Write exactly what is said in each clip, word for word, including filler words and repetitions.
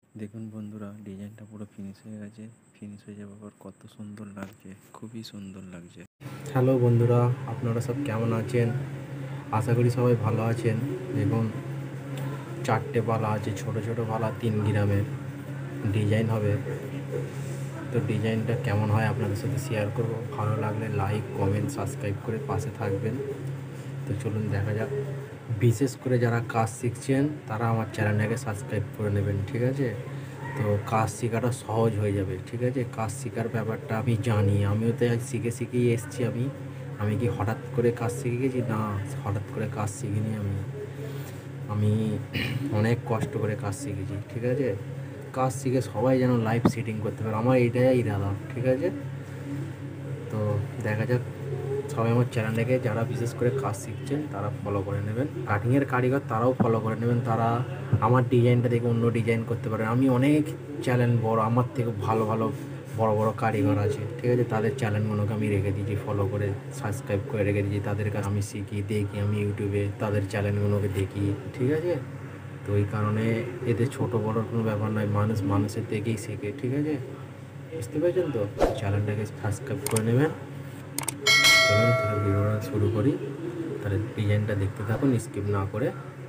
দেখুন বন্ধুরা, ডিজাইনটা পুরো ফিনিশ হয়ে গেছে। ফিনিশ হয়ে যাওয়ার পর কত সুন্দর লাগছে, খুবই সুন্দর লাগছে। হ্যালো বন্ধুরা, আপনারা সব কেমন আছেন? আশা করি সবাই ভালো আছেন। দেখুন, চারটে পালা আছে, ছোট ছোট পালা, তিন গ্রামের ডিজাইন হবে। তো ডিজাইনটা কেমন হয় আপনাদের সাথে শেয়ার করব। ভালো লাগলে লাইক, কমেন্ট, সাবস্ক্রাইব করে পাশে থাকবেন। তো চলুন দেখা যাক। বিশেষ করে যারা কাজ শিখছেন তারা আমার চ্যানেলটাকে সাবস্ক্রাইব করে নেবেন, ঠিক আছে? তো কাজ শেখাটা সহজ হয়ে যাবে, ঠিক আছে? কাজ শেখার ব্যাপারটা আমি জানি, আমিও তো আজ শিখে শিখেই এসেছি। আমি আমি কি হঠাৎ করে কাজ শিখে গেছি? না, হঠাৎ করে কাজ শিখিনি আমি আমি অনেক কষ্ট করে কাজ শিখেছি, ঠিক আছে? কাজ শিখে সবাই যেন লাইভ সেটিং করতে পারে, আমার এটাই ইরাদা, ঠিক আছে? তো দেখা যাক। সবাই আমার চ্যানেলটাকে, যারা বিশেষ করে কাজ শিখছেন তারা ফলো করে নেবেন। কাটিংয়ের কারিগর তারাও ফলো করে নেবেন। তারা আমার ডিজাইনটা দেখে অন্য ডিজাইন করতে পারে। আমি অনেক চ্যানেল, বড় আমার থেকে ভালো ভালো বড় বড় কারিগর আছে, ঠিক আছে? তাদের চ্যানেলগুলোকে আমি রেখে দিয়েছি, ফলো করে সাবস্ক্রাইব করে রেখে দিয়েছি। তাদের কাছে আমি শিখি, দেখি, আমি ইউটিউবে তাদের চ্যানেলগুলোকে দেখি, ঠিক আছে? তো ওই কারণে এতে ছোটো বড়োর কোনো ব্যাপার নয়, মানুষ মানুষের দেখেই শেখে, ঠিক আছে? বুঝতে পেরেছেন তো? চ্যানেলটাকে সাবস্ক্রাইব করে নেবেন। চলুন তাহলে ভিডিওটা শুরু করি। তাহলে ডিজাইনটা দেখতে থাকুন স্কিপ না করে।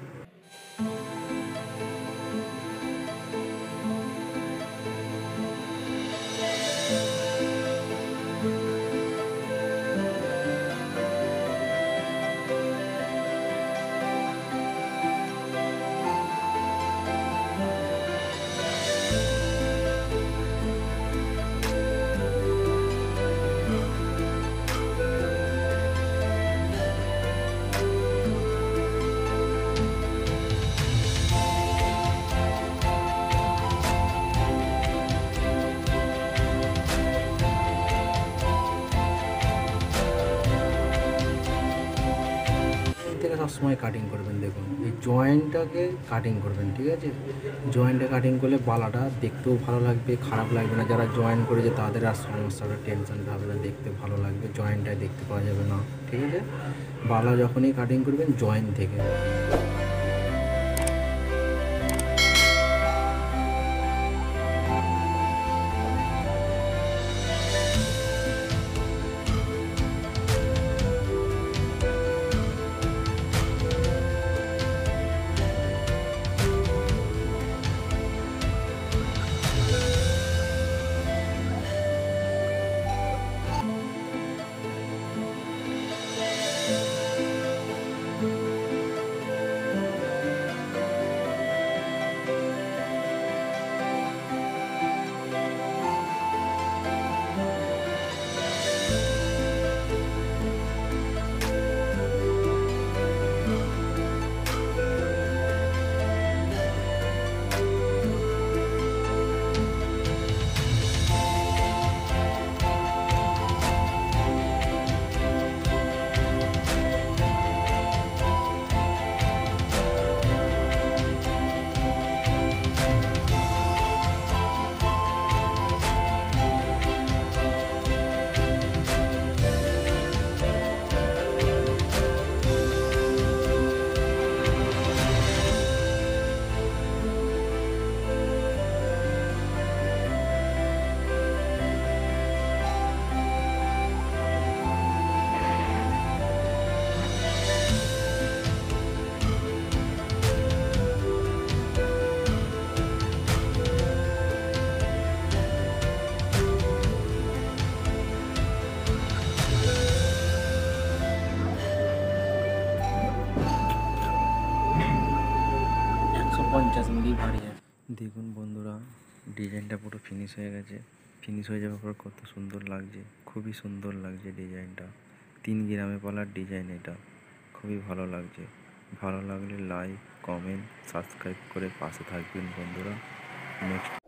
থেকে সবসময় কাটিং করবেন। দেখুন, এই জয়েন্টটাকে কাটিং করবেন, ঠিক আছে? জয়েন্টে কাটিং করলে বালাটা দেখতেও ভালো লাগবে, খারাপ লাগবে না। যারা জয়েন করেছে তাদের আর সমস্যাটা, টেনশনটা হবে না, দেখতে ভালো লাগবে। জয়েন্টটায় দেখতে পাওয়া যাবে না, ঠিক আছে? বালা যখনই কাটিং করবেন জয়েন্ট থেকে। একশো পঞ্চাশ মিলি ভারী আছে। দেখুন বন্ধুরা, ডিজাইনটা পুরো ফিনিশ হয়ে গেছে। ফিনিশ হয়ে যাওয়ার পর কত সুন্দর লাগছে, খুবই সুন্দর লাগছে ডিজাইনটা। তিন গ্রামে পালার ডিজাইন এটা, খুবই ভালো লাগছে। ভালো লাগলে লাইক, কমেন্ট, সাবস্ক্রাইব করে পাশে থাকবেন বন্ধুরা। নেক্সট